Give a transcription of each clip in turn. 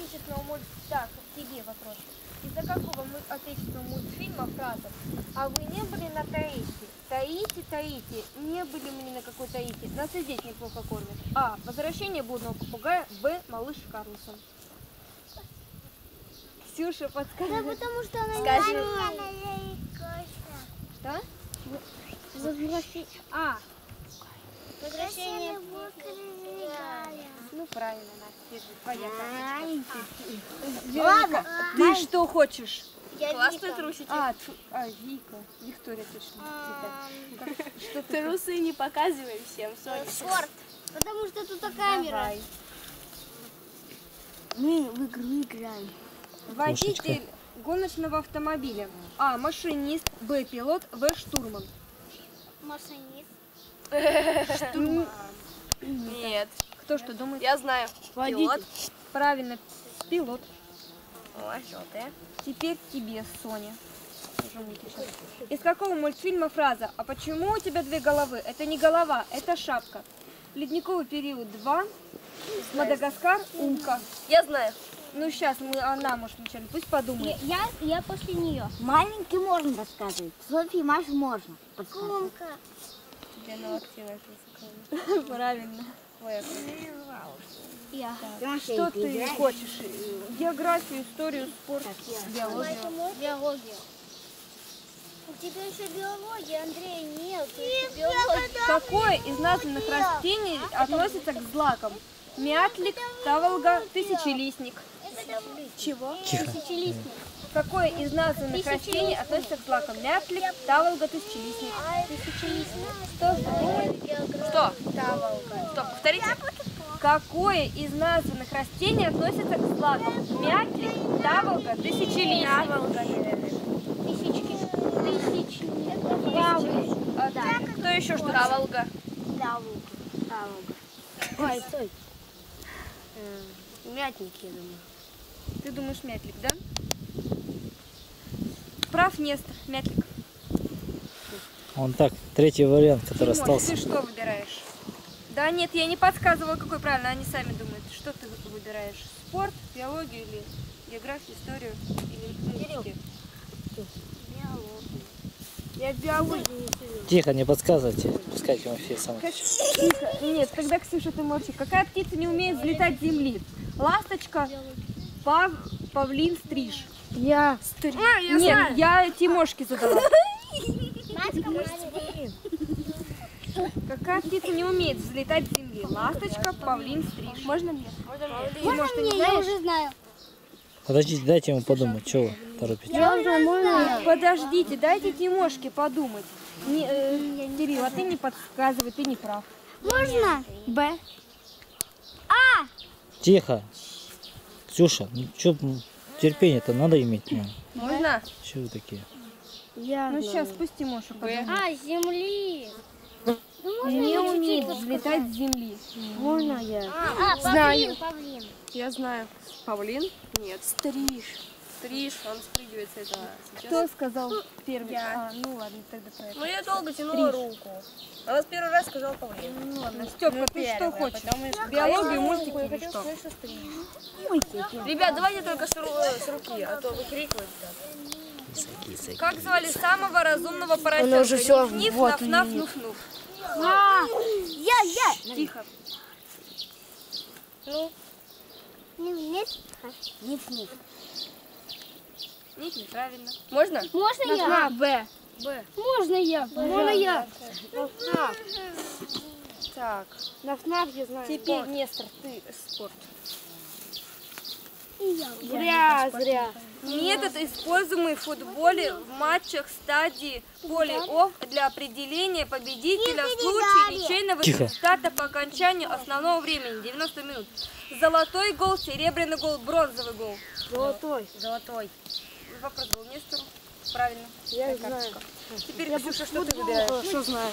отечественного мультфильма... Так, тебе вопрос. Из-за какого отечественного мультфильма фраза «А вы не были на Таити? Таити, Таити, не были мы ни на какой Таити. Нас и здесь неплохо кормят». А. Возвращение блудного попугая. Б. Малыш Карлсон. Ксюша, подскажи. Да потому что она Скажи. Что? Возвращение попугая. Ну, правильно, Настя, держи, твоя карточка. Ладно. Ты что хочешь? Классные трусики. Вика. Виктория точно. Что ты? Трусы не показывай всем, сори. Спорт. Потому что тут камера. Давай. Мы в игру играем. Водитель гоночного автомобиля. А. Машинист. Б. Пилот. В. Штурман. Машинист. Нет. Кто что думает? Я знаю. Пилот. Правильно. Пилот. О, желтая. Теперь тебе, Соня. Из какого мультфильма фраза «А почему у тебя две головы?» Это не голова, это шапка. Ледниковый период 2. Мадагаскар. Умка. Я знаю. Ну, сейчас она может вначале. Пусть подумает. Я после нее. Маленький можно рассказывать. Софье, Маш можно подсказывать. Гумка. Тебе на локтевой. Правильно. Я. Что ты хочешь? Географию, историю, спорт, биологию. Биология. У тебя еще биология, Андрей, нет. Биология. Какое из названных растений относится к злакам? Мятлик, таволга, тысячелистник. Чего? Тихо. Какое из названных растений относится к злакам? Мятлик, таволга, тысячелистник. Что думает? Что? Стоп, повторите. Какое из названных растений относится к злакам? Мятлик, таволга, тысячелистник. Кто еще что? Таволга. Ой, стой. Мятник, я думаю. Ты думаешь мятлик, да? Прав Нестор, мятлик. Он так, третий вариант, который Тимош, остался. ты что выбираешь? Да нет, я не подсказывала, какой правильно, они сами думают. Что ты выбираешь? Спорт, биологию или географию, историю или мультики? Я биологию не знаю. Тихо, не подсказывайте. Пускай Тимофей сам. Тихо. Нет, тогда, Ксюша, ты молчи. Какая птица не умеет взлетать с земли? Ласточка, павлин, стриж. Я. Нет, я Тимошке задала. Какая птица не умеет взлетать с земли? Ласточка, павлин, стриж. Можно мне? Тимош, ты не Я знаешь? уже знаю. Подождите, дайте ему подумать, чего вы торопитесь. Я уже можно. Подождите, дайте Тимошке подумать. Кирилл, а ты не подсказывай, ты не прав. Можно? Б. Тихо. Ксюша, ну что, терпение-то надо иметь. Ну. Можно? Чего вы такие? Ну сейчас пусть Тимоша подумает. Земли. Не умеет взлетать с земли. Можно я? Знаю. Павлин. Я знаю. Павлин? Нет. Стриж. Стриж, он спрыгивает с этого. Кто сказал первый? Я. Ну ладно, тогда про это. Ну я долго тянула руку. Она с первый раз сказала Павлин. Ну ладно, Степка, ты что хочешь? Биологию, мультики или что? Ребят, давайте только с руки, а то выкрикивать. Как звали самого разумного поросенка? уже всё, Ниф-ниф, вот наф-наф, нуф-нуф. Я. Тихо. Ну, Нет. Ниф-ниф. Ниф, неправильно. можно? Можно я? Б. Можно я? Можно я? Так. Наф-наф я знаю. Теперь, Нестор, ты спорт. Зря. Метод, используемый в футболе в матчах стадии плей-офф для определения победителя в случае ничейного результата по окончанию основного времени 90 минут. Золотой гол, серебряный гол, бронзовый гол. Золотой. Вопрос был Нестору. Правильно. Я знаю. Теперь, Ксюша, что ты выбираешь? Что знаю?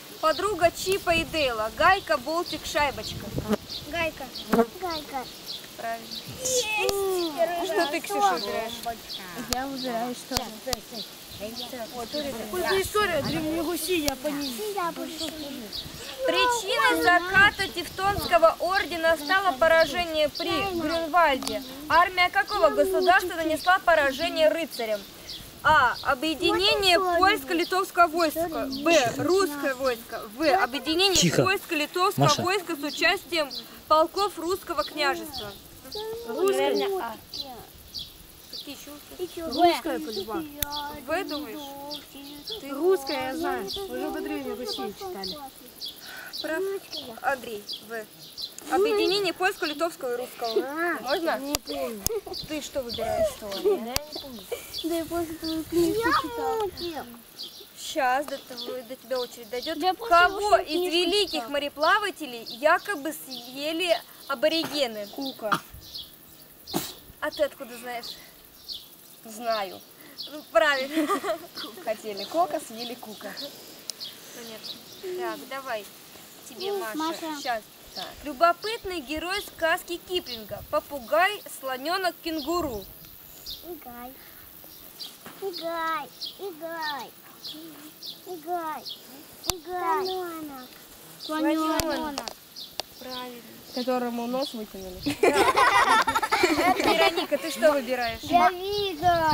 Подруга Чипа и Дейла. Гайка, болтик, шайбочка. Гайка. Правильно. Что ты, Ксюша, выбираешь? Я выбираю что? Какую-то историю древних гусей, я понизил. Причиной заката Тевтонского ордена стало поражение при Грюнвальде. Армия какого государства нанесла поражение рыцарям? А. Объединение польско-литовского войска. Б. Русское войско. В. Объединение Тихо. польско-литовского Маша. войска с участием полков русского княжества. Русская. Какие еще? Русская по-любому. В думаешь? Русская, я знаю. Уже по древних гусей читали. Прав. Андрей. В. Объединение польско-литовского и русского. Можно? Не помню. Ты что выбираешь? Что? Да я после твою книжку читала. Сейчас до тебя очередь дойдет. Я после Кого вашей из книжки великих читала. мореплавателей якобы съели аборигены? Кука. А ты откуда знаешь? Знаю. Ну, правильно. Хотели кока, съели кука. Понятно. Так, давай. Тебе, Маша. Маша. Сейчас. Так. Любопытный герой сказки Киплинга. Попугай, слоненок, кенгуру. Играй. Играй. Играй. Играй. Играй. Слоненок. Правильно. Которому нос вытянули. Вероника, ты что выбираешь? Я Вига.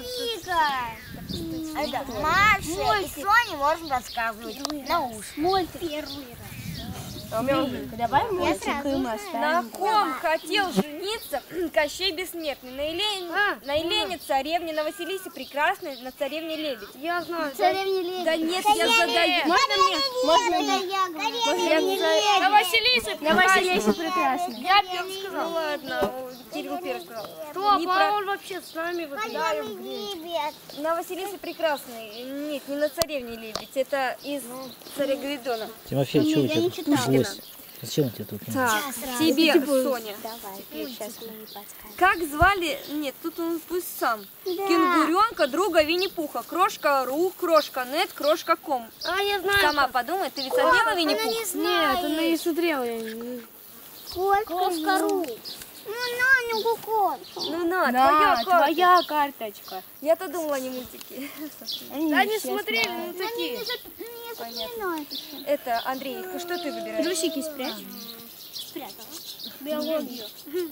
Это Маша и Соне можно рассказывать на уши. Мультик. А у меня уже. Давай мультик им На оставим. ком хотел жениться Кощей Бессмертный? На Елене царевне, на Василисе Прекрасной, на царевне Лебедь. Я знаю. Царевне Лебедь. Да нет, я задаю. Можно мне? Можно мне? На Василисе. На Василисе прекрасно. Я первый сказал. Ну ладно, Кирилл первый сказал. Что, Не по-моему, про- он вообще с нами выпадаем. Лебедь. На Василисе Прекрасной. Нет, не на царевне Лебедь. Это из царя Гвидона. Тимофей, что у я не тебя читала. началось? Зачем у тебя тут? Так, тебе, Соня. Давай, сейчас мы не подскажем. Как звали, нет, тут он пусть сам, кенгуренка, друга Винни-Пуха? Крошка Ру, Крошка Нет, Крошка Ком. А, я знаю. Сама подумай, ты ведь смотрела Винни-Пух? Нет, она не смотрела. я не- Кошка.ру. Ну, на, ну, кот. Ну на, Да, твоя карта. твоя карточка. Я-то думала, не мультики. Да не смотрели, ну такие. Не запоминаю. Это, Андрей, что ты выбираешь? Трусики спрячь. Биологию.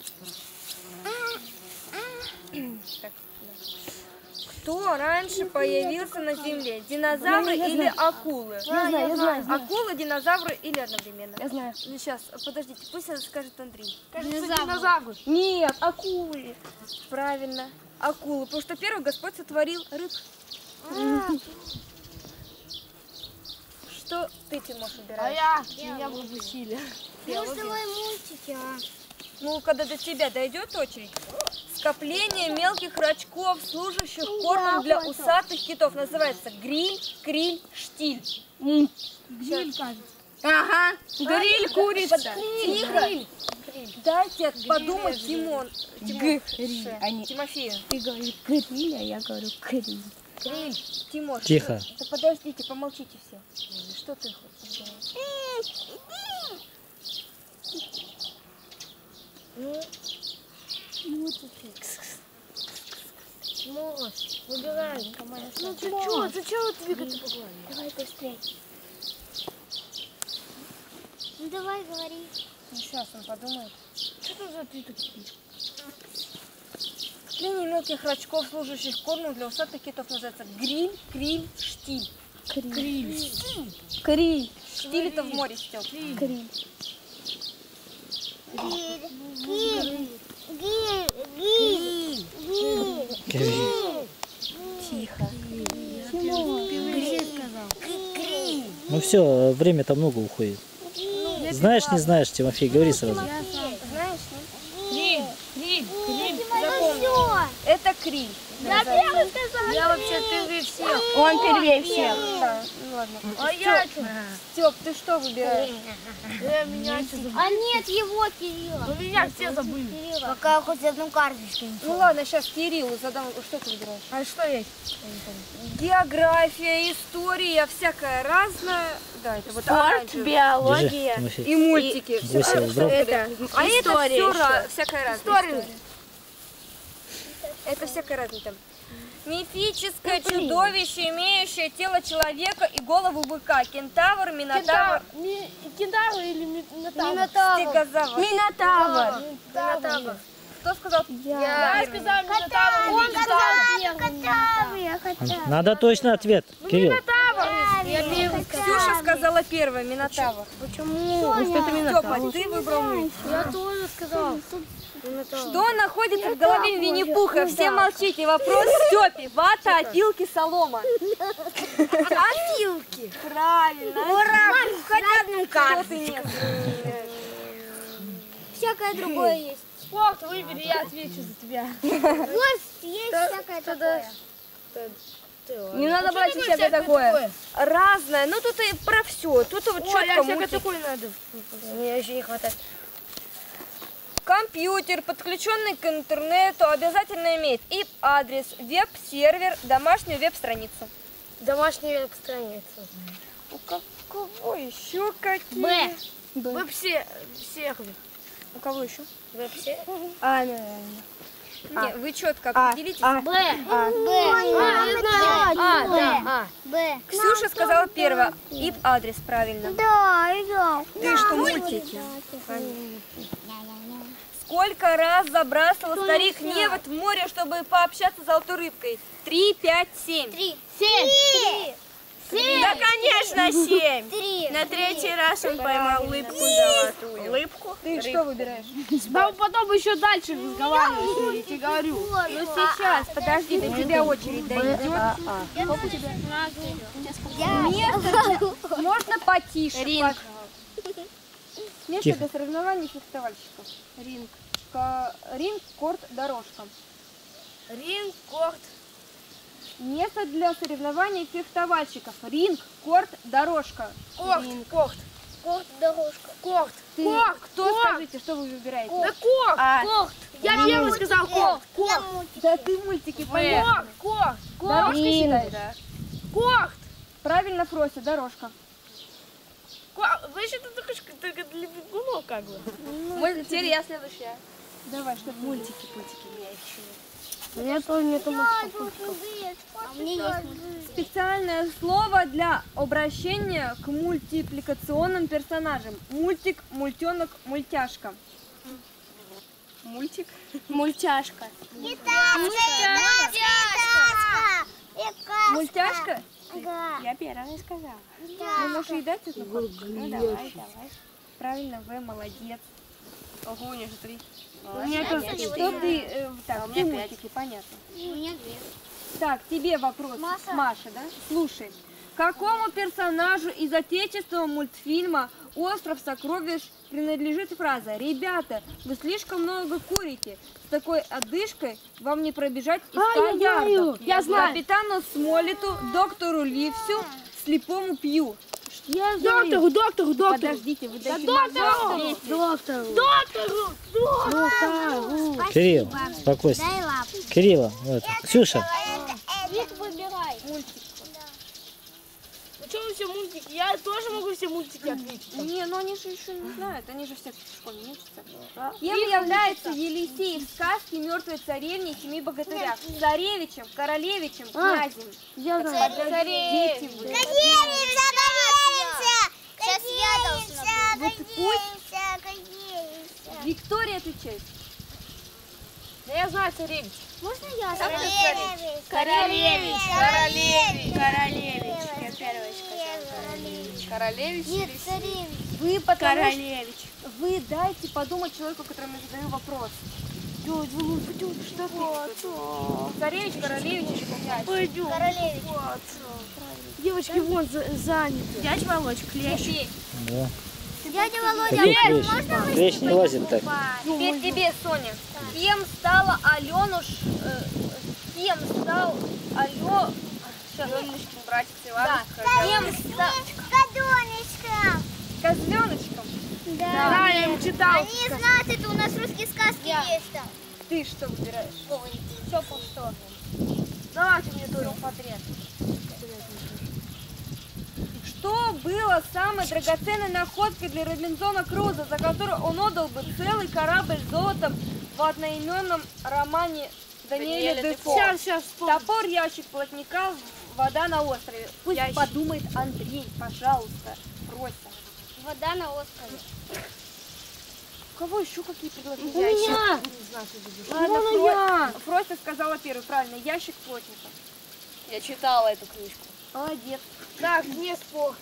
Кто раньше появился на Земле? Динозавры или акулы? Я знаю. Акулы, динозавры или одновременно? Я знаю. Ну сейчас, подождите, пусть это скажет Андрей. Динозавр. Нет, акулы. Правильно, акулы. Потому что первый Господь сотворил рыб. Что ты, Тимош, А убираешь? я бы гусили. Может, давай мультики, а? Ну, когда до тебя дойдет очередь. Скопление мелких рачков, служащих кормом для усатых китов, называется гриль, криль, штиль. Гриль, кажется. Ага. Гриль, курица. Тихо. Дайте подумать, Тимон. Они. Тимофею. Ты говоришь гриль, а я говорю криль. Криль. Тимош. Тихо. Да подождите, помолчите все. Что ты хочешь делать? Тимош, выбирай. Ну ты чё, зачем двигаться по голове? Давай быстрее. Ну, давай, говори. Ну, сейчас он подумает. Что ты за ты тут спишь? Скопление мелких рачков, служащих кормом для усатых китов, называется гриль, криль, штиль. Криль. Криль. Штиль это в море, Стёп. Криль. Тихо. Гриль сказал. Ну все, время-то много уходит. Знаешь, не знаешь, Тимофей, говори сразу. Знаешь, Криль. Криль. Криль. запомни. Это криль. 3. Я первый сказал. Я вообще первее всех. Он первее всех. Да, ну ладно. А я что? Стёп, ты что выбираешь? Меня что забыли? А нет, его Кирилла. Ну меня все забыли. Пока хоть одну карточку. Ну ладно, сейчас Кириллу задам. Что ты выбираешь? А что есть? География, история, всякая разная. Да, это вот Спорт, оранжевый. биология. Держи, Тимофей. И мультики. Всё, Гося убрал. Это а это история все еще. всякая разная История. история. Это всякая разная там. Мифическое чудовище, имеющее тело человека и голову быка. Кентавр, минотавр, Кентавр или Минотавр? стегозавр. Минотавр. Минотавр. Кто сказал? Я сказал Минотавр. Он сказал я хотел. Надо точный ответ, Кирилл. Ксюша сказала первая, Минотавр. Почему? Степа, ты выбрал мультик. Я тоже сказал. Что находится в голове Винни-Пуха? Все молчите. Вопрос Степе. Вата, опилки, солома. Опилки. Правильно. Ура! Хоть одну Что карту. ты нет? Всякое другое есть. Спорт выбери, я отвечу за тебя. Вот есть всякое такое. Не надо брать всякое такое. Разное. Ну тут и про все. Тут вот Ой, я четко всякое мультик. такое надо. Мне еще не хватает. Компьютер, подключенный к интернету, обязательно имеет IP-адрес, веб-сервер, домашнюю веб-страницу. Домашняя веб-страница. У кого еще какие? Вы все, всех. У кого еще? А, наверное. Не, вы четко определитесь. Б. Ксюша сказала первое. IP-адрес, правильно. Да, я. Ты что, мультики? Сколько раз забрасывал старик невод в море, чтобы пообщаться с золотой рыбкой? 3, 5, 7. 3. Да, конечно, 7. 3. На третий раз он поймал лыбку золотую. Лыбку? Ты что выбираешь? Да потом еще дальше разговаривать, я тебе говорю. Ну сейчас, подожди, до тебя очередь дойдет. Место можно потише. Ринг. пожалуйста. Место Тихо. для соревнований фехтовальщиков. Ринг. Ринг, корт, дорожка. Ринг, корт. Место для соревнований фехтовальщиков. Ринг, корт, дорожка. Корт. Корт. Корт, дорожка. Корт. Ты, Корт. кто корт. скажите, что вы выбираете? Да корт. А, Я первый сказал корт. Корт. Да ты мультики понятно. Корт. Корт. Дорожка считаешь? Корт. Правильно, Фрося, дорожка. Вы еще тут только для бегунов как бы. Теперь я следующая. Давай, что мультики, пультики, у меня еще нет. У меня тоже нету А мне есть. Специальное слово для обращения к мультипликационным персонажам. Мультик, мультенок, мультяшка. мультик. Мультяшка. Мультяшка? Я первая сказала. Ну, можешь ей дать эту карточку? Ну, давай. Правильно, вы молодец. Ого, у меня же 3. Что ты... так, ты мультики, понятно. Так, тебе вопрос, Маша, да? Слушай, какому персонажу из отечественного мультфильма «Остров сокровищ» принадлежит фраза: «Ребята, вы слишком много курите, с такой одышкой вам не пробежать и 100 ярдов». Я знаю. Капитану Смолету, доктору Ливсю, слепому Пью. Доктору. Подождите, вы дайте Кирилл, успокойся. Дай лапу. Кирилла, вот. Ксюша, Выбирай. Ну что вы все мультики? Я тоже могу все мультики ответить. Не, ну они же еще не знают, они же все в школе не учатся. Кем является Елисей в сказке «Мертвой царевне» и «Семи богатырях»? Царевичем, королевичем, князем. Я знаю. Дети вы. Сейчас я должна Вот пусть Виктория отвечает. Да я знаю царевич. Можно я? Королевич. Я первая сказала. Королевич. Нет, царевич. Вы потому что Королевич. вы дайте подумать человеку, которому я задаю вопрос. Что ты? Царевич, королевич или князь? Королевич. Девочки вон заняты. Дядь Володь, клещ. да. Дядя Володя, Какой клещ? можно вы Клещ не лазит так. Теперь тебе, Соня. Кем стала Кем стал Алё? Леночкин, братец Да. Иванушка. Кем стал Кадонечка. козленочком? Да, я им читал. Они знают, это у нас русские сказки есть там. Ты что выбираешь? Все по что. Давайте мне тоже подряд. Что было самой драгоценной находкой для Робинзона Крузо, за которую он отдал бы целый корабль золотом в одноименном романе Даниэля Дефо? Сейчас вспомню. Топор, ящик плотника, вода на острове. Пусть Ящик. подумает Андрей, пожалуйста, просим. Вода на острове. У кого еще какие предложения? У меня. Ладно, Фростя сказала первый, правильно, ящик плотника. Я читала эту книжку. Молодец. Так, не спор.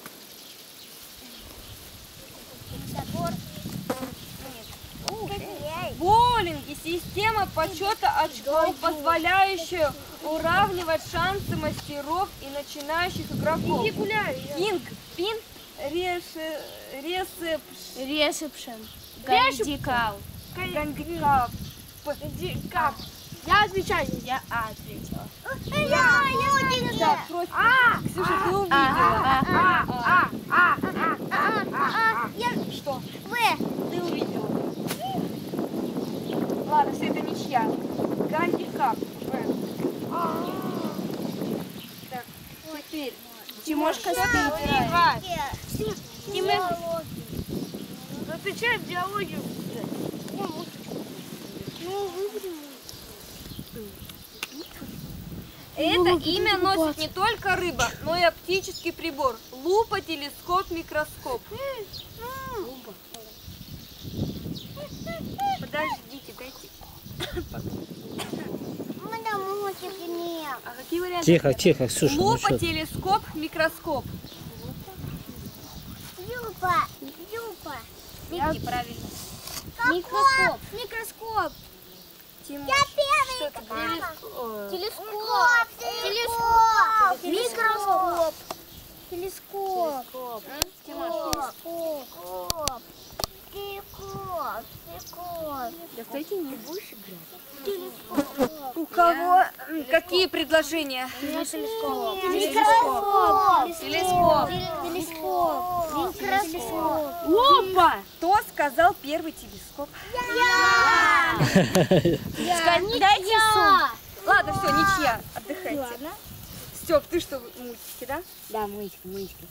В боулинге система подсчета очков, позволяющая уравнивать шансы мастеров и начинающих игроков. Кинг, пин, Ресепшн. Гандикап. гандикап. Гандикап. Я отвечаю, я ответила. Так, просто. Ксюша, ты увидела. Что? Ты увидела. Ладно, все это ничья. Гандикап. Так, теперь. Тимошка, Что ты выбираешь? отвечай в биологию. Это имя носит не только рыба, но и оптический прибор. Лупа, телескоп, микроскоп. Подождите, дайте. А какие варианты? Тихо, тихо, Ксюша, ну Лупа, что? телескоп, микроскоп. Микки, правильно. Микроскоп. Микроскоп. Тимош, Я первый. что ты говоришь? Телескоп. Телескоп. Микроскоп. Телескоп. Телескоп. Телескоп. Да в эти не будешь играть? Телескоп. У кого какие предложения? Телескоп. Телескоп. Телескоп. Микроскоп. Опа! Кто сказал первый телескоп? Дайте сон. Ладно, все, ничья. Отдыхайте. Степ, ты что, мультики, да? Да, мычка.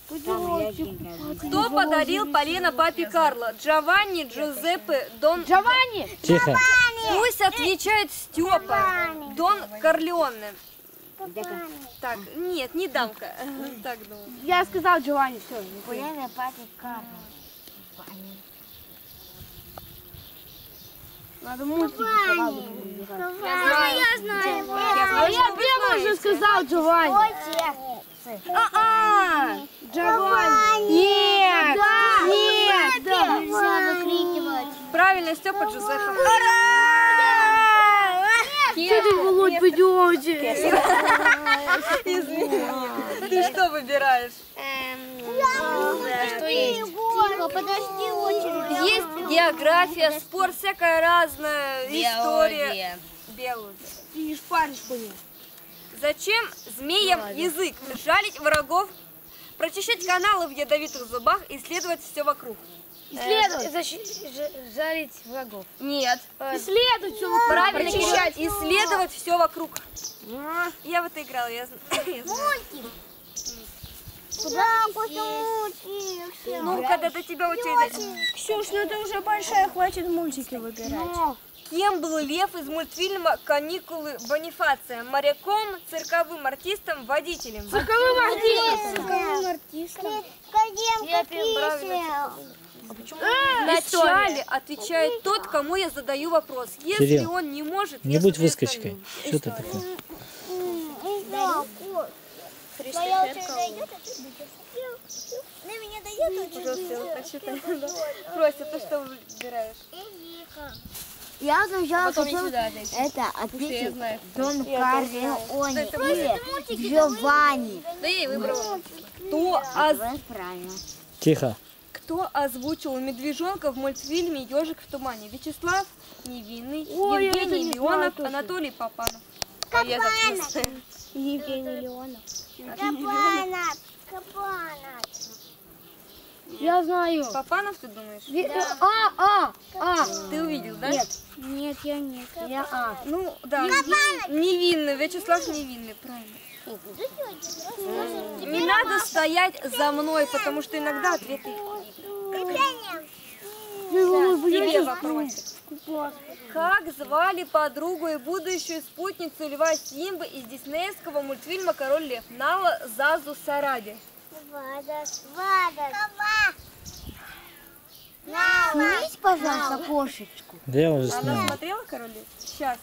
Кто подарил полено папе Карло? Джованни, Джузеппе, Дон... Джованни! Тихо. Пусть отвечает Степа. Дон Корлеоне. Так, нет, не дамка. Так думаю. Я сказал Джованни, все. Полено папе Карло. Надо мультики Я знаю. А я первый уже сказал Джованни. Джованни. Нет. Нет. Нельзя выкрикивать. Правильно, Степа Джузеппе. Что ты, Володь, пойдете? Извини. Ты что выбираешь? Что есть? Тихо, подожди очередь. Есть география, спорт, всякая разная история. Биология. Ты не шпаришь по ней. Зачем змеям язык? Жалить врагов, прочищать каналы в ядовитых зубах, исследовать все вокруг. Жарить врагов. Нет. Исследовать все Правильно, Кирилл, исследовать все вокруг. Я в это играла, я знаю. Да, после мультик. Ну, когда до тебя очередь. Ксюш, ну это уже большая, хватит мультики выбирать. Кем был лев из мультфильма «Каникулы Бонифация»? Моряком, цирковым артистом, водителем. Цирковым артистом. Вначале отвечает тот, кому я задаю вопрос. Если Кирилл, он не может, Не я будь задаю выскочкой. остальным. Что ты такое? Твоя очередь дойдет, а ты будешь. На меня дает очередь. Фростя, ты что выбираешь? Я сначала Потом хотела сюда дойти. это Я ответить знаю. Дон Корлеоне или Джованни. Да я и выбрала. Правильно. Тихо. Кто озвучил медвежонка в мультфильме «Ежик в тумане»? Вячеслав Невинный, Ой, я это Евгений не Леонов, знаю точно. Анатолий Попанов. Кабанок. Евгений Леонов. Кабанок. Кабанок. Я знаю. Папанов, ты думаешь? Ты увидел, да? Нет, я нет. Я Ну, да. Невинный, Вячеслав Невинный, правильно. Не надо стоять за мной, потому что иногда ответы... Тебе вопросик. Как звали подругу и будущую спутницу льва Симбы из диснеевского мультфильма «Король лев»? Нала Зазу Сараби. Вадас. Снимите, пожалуйста, кошечку. Да я уже Она снял. смотрела «Король лев»? Сейчас.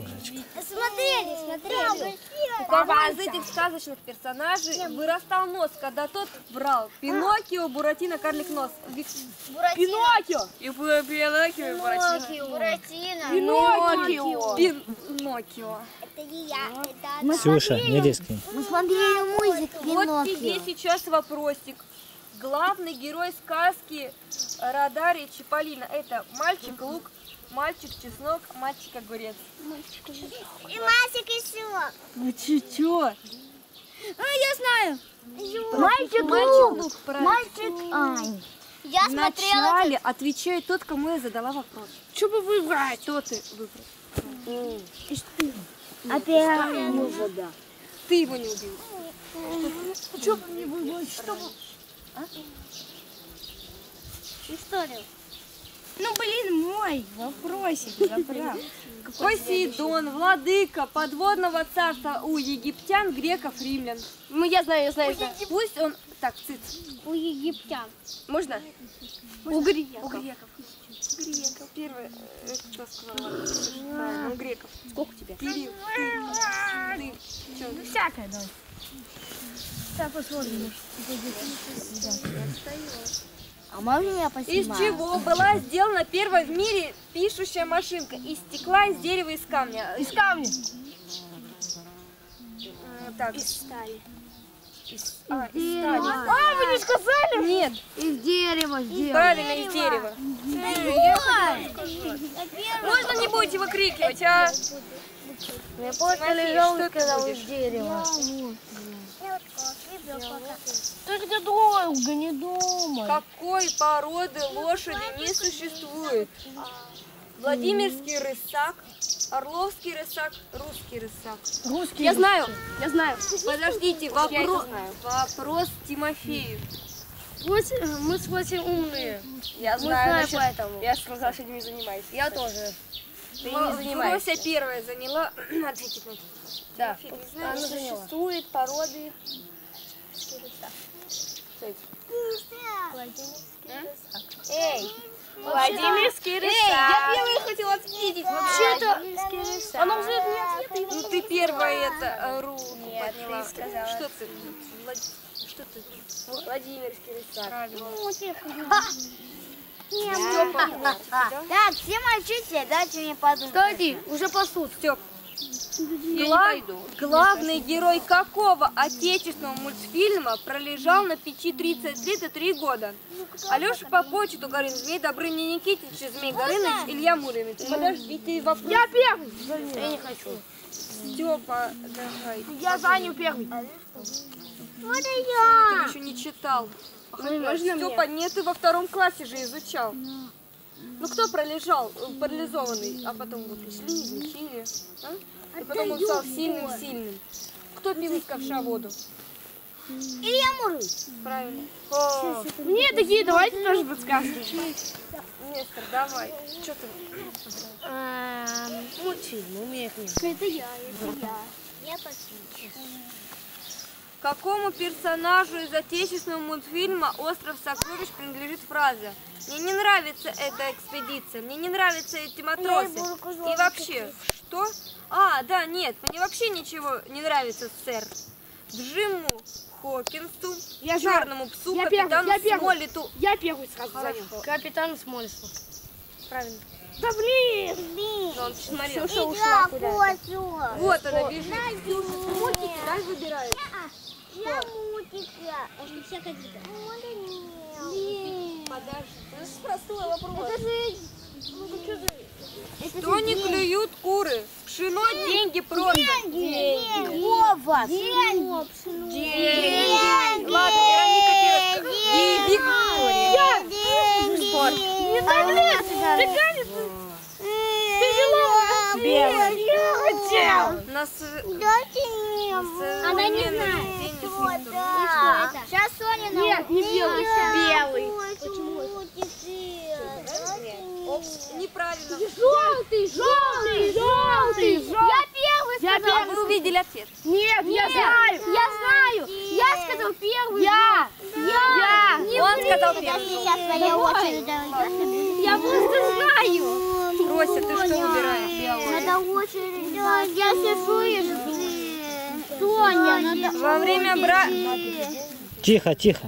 Смотрели. У кого из этих сказочных персонажей вырастал нос, когда тот брал? Пиноккио, Буратино, Карлик Нос. Пиноккио! И Пиноккио, и Буратино. Буратино. Пиноккио. Это не я, это она. Ксюша, не рискни. Мы смотрели мультик Вот тебе сейчас вопросик. Главный герой сказки Радари Чиполлино. Это мальчик лук, мальчик чеснок, мальчик огурец. И Масик и все. Ну чё? я знаю. Мальчик лук, правильно. Мальчик Ань. Я смотрела. Вначале отвечает тот, кому я задала вопрос. Что бы выбрать? Что ты выбрал? Опять. Ты его не убил. Что бы мне выбрать? Что бы... Историю. Ну, блин, мой вопросик забрал. Посейдон, владыка подводного царства у египтян, греков, римлян. Ну, я знаю. Пусть он... Так, циц. У египтян. Можно? У греков. Первый, кто сказал? Правильно, у греков. Сколько у тебя? Кирилл. Ты. Чё? Всякое, давай. Так, посмотрим. А можно я поснимаю? Из чего была сделана первая в мире пишущая машинка? Из стекла, из дерева, из камня. Из камня. Так. Из стали. Из стали. Вы не сказали? Нет, Из дерева сделано. правильно, из дерева. Можно не будете выкрикивать, а? Я просто Тимофей, лежал что и ты сказал будешь? из дерева. Ты где долго не думай. Какой породы лошади не существует? Владимирский рысак, Орловский рысак, русский рысак. Я знаю. Подождите, это знаю. вопрос Тимофею. Мы с Васей умные. Я Мы знаем поэтому. Я сказала, что этим не занимаюсь. Я тоже. Ты не занимаешься. Фрося первая заняла ответить на это. Да. Тимофей, не знаешь, Она заняла. существует породы. Эй, Владимирский я первая хотела ответить. Вообще-то... Она уже не ответила. Ну ты первая это руку Нет, подняла. ты сказала. Что ты? Что ты? Владимирский рысак. Правильно. Так, все мальчики, дайте мне подумать. Кстати, уже пасут. Степ, Я не пойду. главный герой какого отечественного мультфильма пролежал на печи 30 лет и 3 года? Алеша Попович, Тугарин, Змей Добрыня Никитич, Змей Горыныч, Илья Муромец. Подождите, вопрос. Я первый. Я не хочу. Степа, давай. Я заню первый. Вот и Ты я. еще не читал. Можно Степа, нет, ты во 2 классе же изучал. Ну кто пролежал, парализованный, а потом его пришли, изучили, а? И потом он стал сильным-сильным. Кто пил из ковша воду? Илья Муромец. Правильно. Мне такие, давайте тоже подсказки. Нестор, давай. Что ты? Мультфильм, у меня их нет. Это я. Я послушаю. Какому персонажу из отечественного мультфильма «Остров сокровищ» принадлежит фраза «Мне не нравится эта экспедиция, мне не нравятся эти матросы». И вообще, что? Да, нет, мне вообще ничего не нравится, сэр. Джиму Хокинсу, Я знаю. черному псу, Я капитану первый. Смоллету. Я первый сразу Хорошо. занял. Капитан Смолесов. Правильно. Да блин! Но он смотрел. Ксюша ушла куда-то. Вот она бежит. Мультики, дай выбирай. Я мультика. Он все какие-то. Подожди, это же простой вопрос. Это же... Что не клюют куры? Пшено деньги просто. Вова. Деньги. Ладно, Вероника первая. Виктория. Деньги. Не так ты кажется. Дайте мне. Она не знает, что это. Сейчас Соня научит. Нет, не белый, белый. Почему? Неправильно. Желтый. Я первый сказал. Вы увидели ответ. Нет, я знаю. Я сказал первый. Я. Он сказал первый. Сейчас твоя очередь дойдет. Я просто знаю. Рося, ты что выбираешь? Надо очередь. Я сижу и жду. Соня, надо. Во время Тихо, тихо.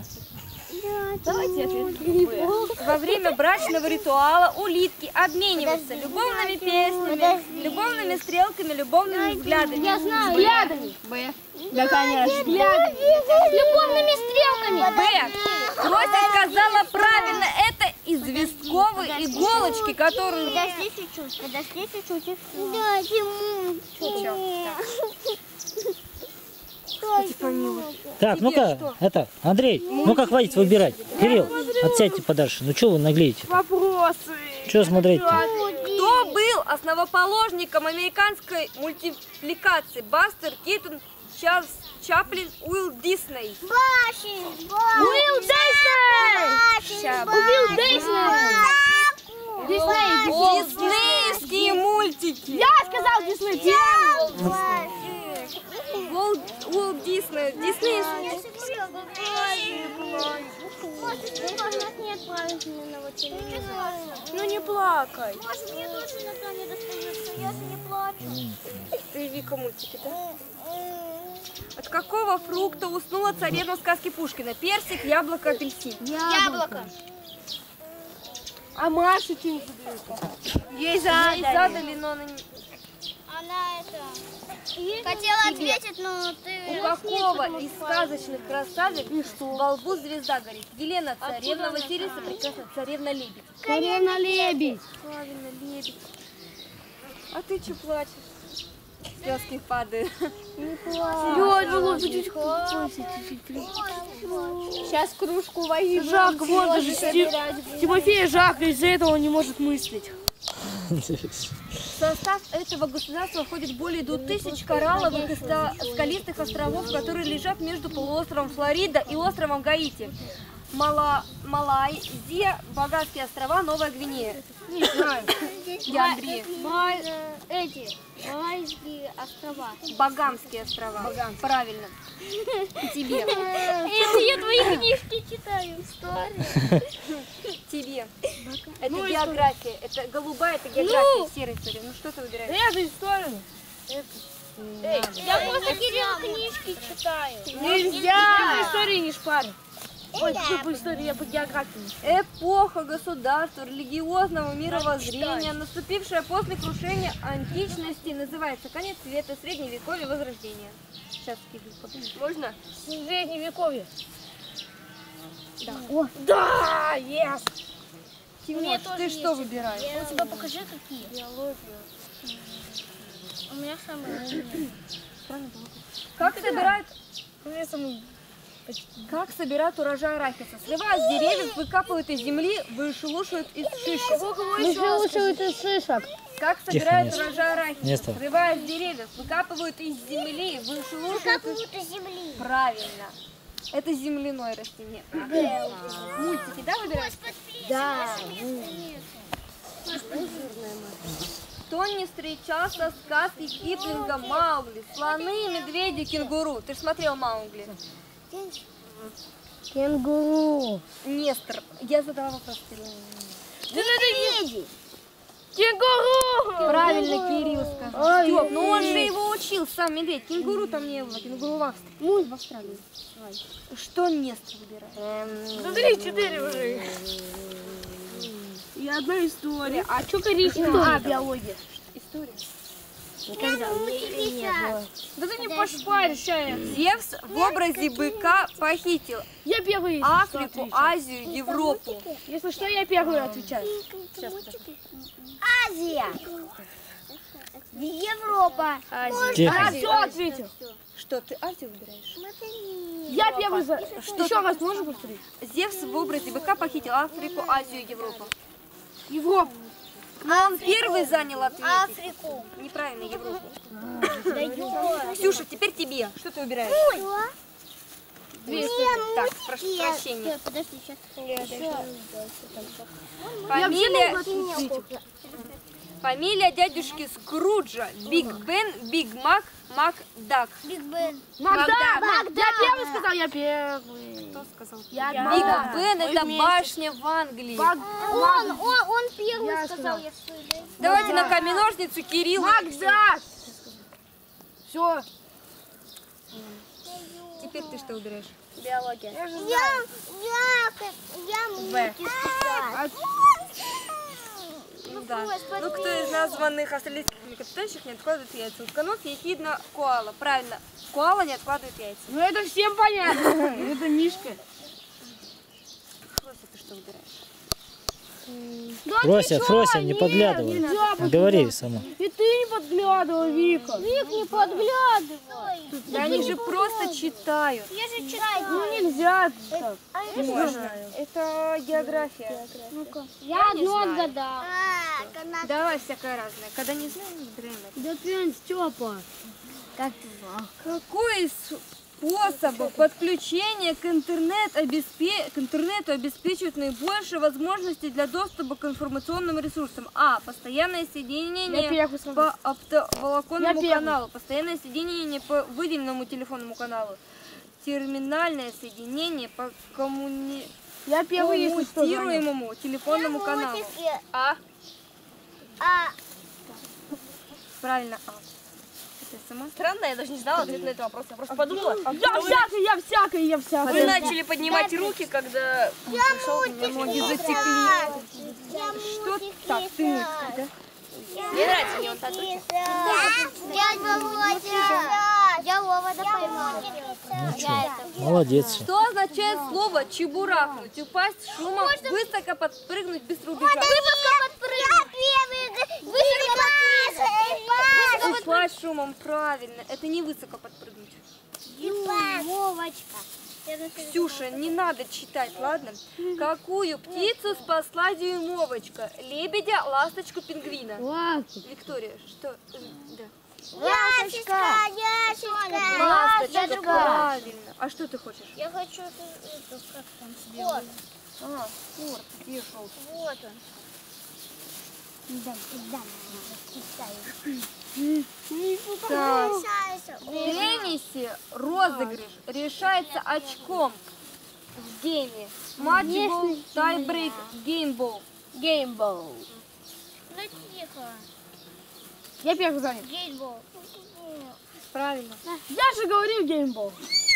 Во время брачного ритуала улитки обмениваются любовными песнями, любовными стрелками, любовными взглядами. Я знаю. Взглядами. Б. Да, конечно. Взглядами. Любовными стрелками. Б. Рося сказала правильно. Это известковые иголочки, которые... Подожди чуть-чуть. Да, Тимон. Так, ну-ка, Андрей, ну-ка, хватит выбирать. Кирилл, отсядьте подальше. Ну что вы наглеете? Вопросы. Что смотреть-то? Кто был основоположником американской мультипликации? Бастер Китон, Чарльз Чаплин, Уилл Дисней. Уилл Дисней. Диснеевские мультики. Я сказал Дисней. Уилл Дисней. Диснеевские. Ну не плакай. Может, мне тоже иногда не достается, я же не плачу. Ты Вика мультики, да? От какого фрукта уснула царевна в сказке Пушкина? Персик, яблоко, апельсин. Яблоко. А Маша чем Ей задали, но она не... Она хотела ответить, но ты... У какого из сказочных красавиц во лбу звезда горит? Елена царевна, Василиса прекрасная, царевна лебедь. Царевна лебедь. Правильно, лебедь. А ты что плачешь? Слезки падают. Сейчас кружку возьми. Жак, вот даже Тимофей Жак из-за этого он не может мыслить. В состав этого государства входит более 2000 коралловых и скалистых островов, которые лежат между полуостровом Флорида и островом Гаити. Малайзия, Багамские острова, Новая Гвинея. Не знаю. Я Андрей. Малайские острова. Багамские острова. Правильно. Тебе. Это я твои книжки читаю. Тебе. Это география. Это голубая, это география. Серая история. Ну что ты выбираешь? Это историю. Я просто Кирилл книжки читаю. Нельзя. Я по истории не шпарю. Ой, по истории, я по географии. Эпоха государства, религиозного мировоззрения, наступившая после крушения античности, называется конец света, средневековье, возрождение. Сейчас, Кирилл, подумай. Можно? Средневековье. Да. О, да, yes. Тимош, ты что выбираешь? У тебя покажи какие. Биологию. У меня самые умные. Как собирают урожай арахиса? Срывают с деревьев, выкапывают из земли, вышелушивают из шишек. Вышелушивают из шишек. Как собирают Нестор. урожай арахиса? Нестор. Срывают с деревьев, выкапывают из земли, вышелушивают из... земли. Правильно. Это земляное растение. Мультики, да, выбираешь? Да. Кто не встречался в сказке Киплинга Маугли? Слоны, медведи, кенгуру. Ты же смотрел Маугли? Кенгуру. Нестор. Я задала вопрос. Медведи. Кенгуру. Правильно, Кирилл сказал. Стёп, ну он же его учил, сам медведь. Кенгуру там не было. Кенгуру в Австрии. Ну, в Австралии. Что Нестор выбирает? Смотри, 4 уже. И одна история. А что коричневая? А, биология. История. Никогда. У меня и не было. Да ты не пошпаришь, Зевс в образе быка похитил Я первый. Африку, Азию, Европу. Если что, я первый отвечаю. Азия. Европа. Тихо. Все ответил. Что, ты Азию выбираешь? Я первый. Еще раз можно повторить? Зевс в образе быка похитил Африку, Азию, Европу. Европа. Но он первый занял ответ. Африку. Неправильно, Европу. Да Ксюша, теперь тебе. Что ты выбираешь? Так, прошу прощения. Подожди, сейчас. Фамилия дядюшки Скруджа. Биг Бен, Биг Мак, Макдак. Биг Бен. Макдак. Я первый сказал, я первый. Кто сказал? Я Биг Бен это башня в Англии. Он первый сказал, я свой. Давайте на камень-ножницы, Кирилл. Макдак. Все. Теперь ты что выбираешь? Биология. Я мультики. Ну да. Ну кто из названных австралийских млекопитающих не откладывает яйца? Утконос, ехидна, коала. Правильно. Коала не откладывает яйца. Ну это всем понятно. Это Мишка. Фрося, ты что выбираешь? Фрося, не подглядывай. Говори сама. И ты не подглядывай, Вика. Вик, не подглядывай. Да они же просто читают. Я же читаю. Ну нельзя так. Можно. Это география. Я одно отгадал. Давай всякое разное. Когда не знаем, выбираем это. Да ты, Степа. Как ты знал? Какой из способов подключения к интернету обеспечивает наибольшие возможности для доступа к информационным ресурсам? А. Постоянное соединение по оптоволоконному каналу. Постоянное соединение по выделенному телефонному каналу. Терминальное соединение по коммутируемому телефонному каналу. А. Правильно, А. Ты сама? Странно, я даже не знала ответ на этот вопрос. Я просто подумала. Я всякая. Вы начали поднимать руки, когда пришел, Ноги затекли. Что? Так, ты мультик, да? Мне нравится, мне он тату. Я Вова поймала. Молодец. Что означает слово чебурахнуть? Упасть шумом, высоко подпрыгнуть, быстро убежать. Упасть шумом, правильно. Это не высоко подпрыгнуть. Вовочка. Ксюша, не надо читать, ладно? Какую птицу спасла дюймовочка? Лебедя, ласточку, пингвина? Виктория, что? Да. Ящичка. Ласточка, правильно. А что ты хочешь? Я хочу эту, как там сделать. А, форт, где шел? Вот он. Так. В теннисе розыгрыш решается очком в гейме. Матчбол, тайбрейк, геймбол. Геймбол. Ну тихо. Я первый занят. Геймбол. Правильно. Я же говорил геймбол.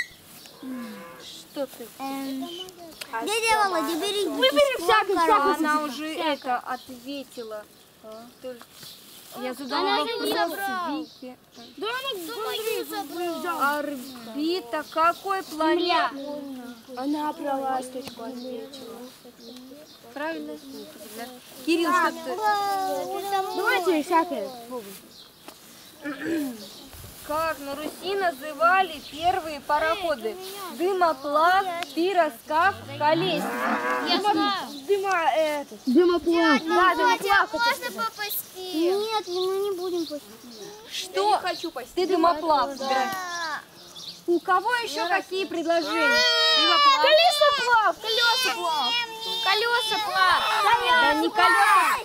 Что ты? Дядя Володя, бери. Выбери всякую. Она уже это ответила. Только я задала вопрос Вике. Да она Орбита какой планеты? Она про ласточку ответила. Правильно? Кирилл, что ты? Давайте всякое. Как на Руси называли первые пароходы? Дымоплав, пироскаф, колесница. Дымоплав. Можно попасть? Нет, мы не будем пустить. Что? Хочу пасть. Ты дымоплав. Выбирай. У кого еще какие предложения? Колесоплав. Колесоплав. Да не колеса.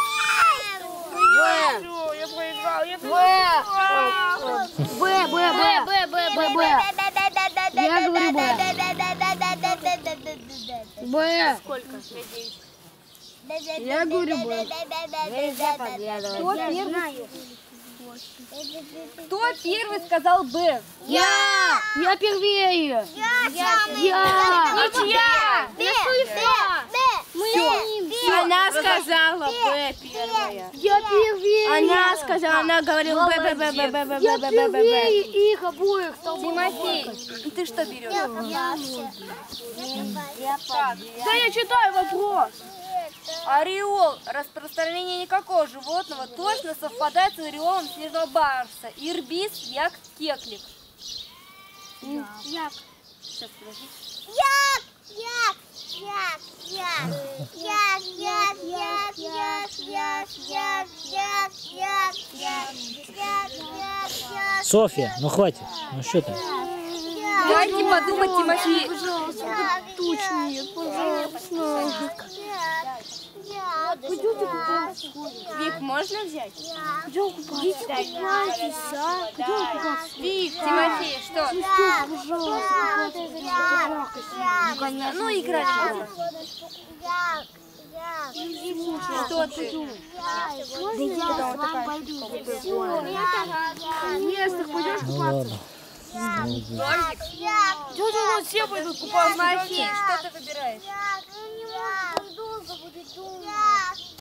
Я проиграл. Я говорю Б. Сколько? Я говорю Б. Кто первый сказал Б? Я первее. Ничья. Ничья. Мы Она сказала Б первая. Я первее. Она сказала, она говорила Б. Я первее их обоих. Тимофей, ты что берешь? Да я читаю вопрос. Ореол распространения никакого животного точно совпадает с ореолом снежного барса. Ирбис, як, кеклик. Сейчас, подожди. Софья, ну хватит. Ну что ты? Дайте подумать, Тимофей. Точнее, пожалуйста. Вик, можно взять? Вик, Тимофей, что? Ну, играть надо. Что ты? Ну ладно. Все пойдут купаться. Тимофей, что ты выбираешь? Долго будет думать.